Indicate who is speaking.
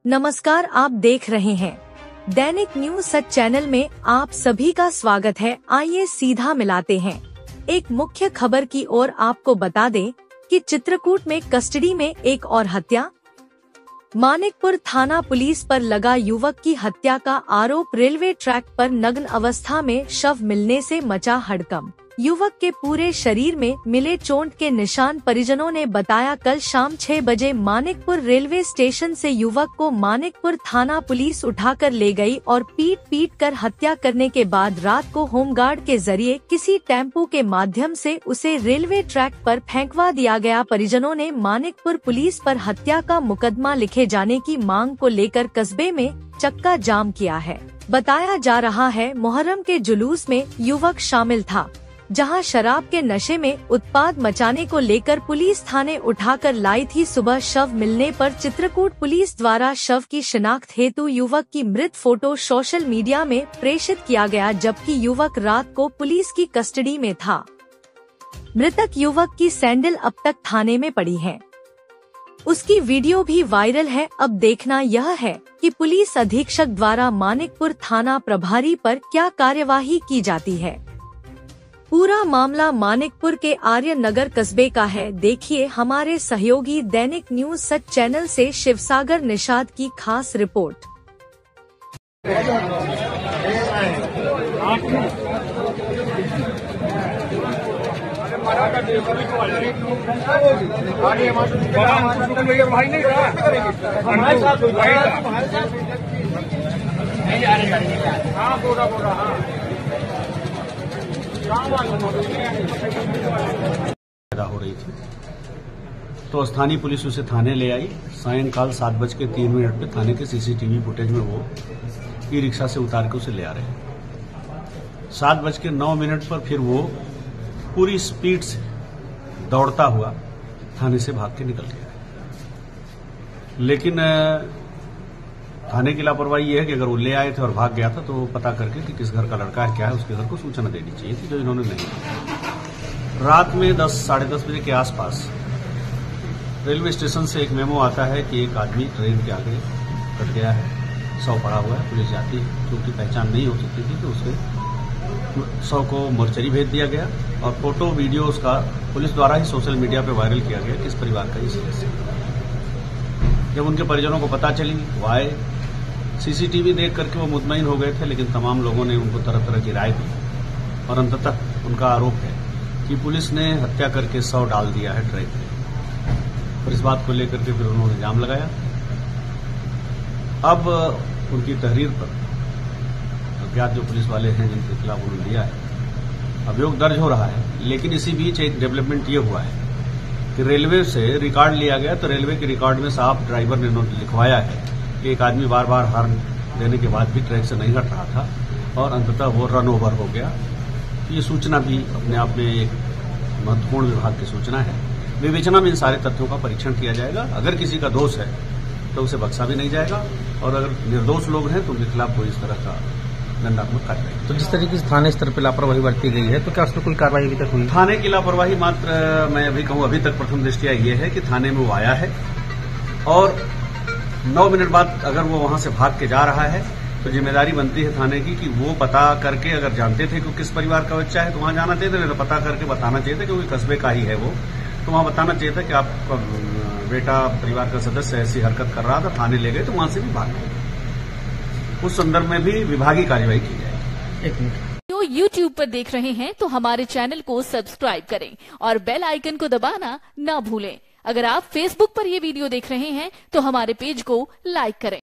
Speaker 1: नमस्कार, आप देख रहे हैं दैनिक न्यूज सच चैनल में आप सभी का स्वागत है। आइए सीधा मिलाते हैं एक मुख्य खबर की ओर। आपको बता दें कि चित्रकूट में कस्टडी में एक और हत्या। मानिकपुर थाना पुलिस पर लगा युवक की हत्या का आरोप। रेलवे ट्रैक पर नग्न अवस्था में शव मिलने से मचा हड़कंप। युवक के पूरे शरीर में मिले चोट के निशान। परिजनों ने बताया कल शाम 6 बजे मानिकपुर रेलवे स्टेशन से युवक को मानिकपुर थाना पुलिस उठाकर ले गई और पीट कर हत्या करने के बाद रात को होमगार्ड के जरिए किसी टेम्पो के माध्यम से उसे रेलवे ट्रैक पर फेंकवा दिया गया। परिजनों ने मानिकपुर पुलिस पर हत्या का मुकदमा लिखे जाने की मांग को लेकर कस्बे में चक्का जाम किया है। बताया जा रहा है मुहर्रम के जुलूस में युवक शामिल था, जहां शराब के नशे में उत्पाद मचाने को लेकर पुलिस थाने उठाकर लाई थी। सुबह शव मिलने पर चित्रकूट पुलिस द्वारा शव की शिनाख्त हेतु युवक की मृत फोटो सोशल मीडिया में प्रेषित किया गया, जबकि युवक रात को पुलिस की कस्टडी में था। मृतक युवक की सैंडल अब तक थाने में पड़ी है। उसकी वीडियो भी वायरल है। अब देखना यह है कि पुलिस अधीक्षक द्वारा मानिकपुर थाना प्रभारी पर क्या कार्यवाही की जाती है। पूरा मामला मानिकपुर के आर्य नगर कस्बे का है। देखिए हमारे सहयोगी दैनिक न्यूज सच चैनल से शिवसागर निषाद की खास रिपोर्ट।
Speaker 2: हो रही थी तो स्थानीय पुलिस उसे थाने ले आई। सायंकाल 7:03 पे थाने के सीसीटीवी फुटेज में वो ई रिक्शा से उतार के उसे ले आ रहे हैं। 7:09 पर फिर वो पूरी स्पीड से दौड़ता हुआ थाने से भाग के निकल गया। लेकिन थाने की लापरवाही ये है कि अगर वो ले आए थे और भाग गया था तो पता करके कि किस घर का लड़का है क्या है उसके घर को सूचना देनी चाहिए थी, जो इन्होंने नहीं की। रात में 10 साढ़े 10 बजे के आसपास रेलवे स्टेशन से एक मेमो आता है कि एक आदमी ट्रेन के आगे कट गया है, शव पड़ा हुआ है। पुलिस जाती है, क्योंकि पहचान नहीं हो सकती थी तो उसके शव को मोर्चरी भेज दिया गया और फोटो वीडियो उसका पुलिस द्वारा ही सोशल मीडिया पे वायरल किया गया किस परिवार का ये सदस्य। जब उनके परिजनों को पता चली वो आए, सीसीटीवी देख करके वो मुतमईन हो गए थे, लेकिन तमाम लोगों ने उनको तरह तरह की राय दी और अंततः उनका आरोप है कि पुलिस ने हत्या करके शव डाल दिया है ट्रैक पे। और इस बात को लेकर के फिर उन्होंने जाम लगाया। अब उनकी तहरीर पर अज्ञात जो पुलिस वाले हैं जिनके खिलाफ उन्होंने दिया है अभियोग दर्ज हो रहा है। लेकिन इसी बीच एक डेवलपमेंट ये हुआ है कि रेलवे से रिकॉर्ड लिया गया, तो रेलवे के रिकॉर्ड में साफ ड्राइवर ने लिखवाया है कि एक आदमी बार बार हॉर्न देने के बाद भी ट्रैक से नहीं हट रहा था और अंततः वो रन ओवर हो गया। ये सूचना भी अपने आप में एक महत्वपूर्ण विभाग की सूचना है। विवेचना में इन सारे तथ्यों का परीक्षण किया जाएगा। अगर किसी का दोष है तो उसे बख्शा भी नहीं जाएगा और अगर निर्दोष लोग हैं तो उनके खिलाफ कोई इस तरह का दंडात्मक कार्रवाई।
Speaker 3: तो जिस तरीके से थाने स्तर पर लापरवाही बरती गई है तो क्या उसमें कोई कार्रवाई अभी तक हुई?
Speaker 2: थाने की लापरवाही मात्र मैं अभी कहूँ अभी तक प्रथम दृष्टया ये है कि थाने में वो आया है और 9 मिनट बाद अगर वो वहां से भाग के जा रहा है तो जिम्मेदारी बनती है थाने की कि वो पता करके, अगर जानते थे कि किस परिवार का बच्चा है तो वहां जाना चाहिए था, नहीं तो पता करके बताना चाहिए था क्योंकि कस्बे का ही है वो, तो वहां बताना चाहिए था कि आपका बेटा परिवार का सदस्य ऐसी हरकत कर रहा था, थाने ले गए तो वहां से भी भाग गए। उस संदर्भ में भी विभागीय कार्यवाही की जाएगी।
Speaker 4: तो YouTube पर देख रहे हैं तो हमारे चैनल को सब्सक्राइब करें और बेल आइकन को दबाना न भूलें। अगर आप Facebook पर ये वीडियो देख रहे हैं तो हमारे पेज को लाइक करें।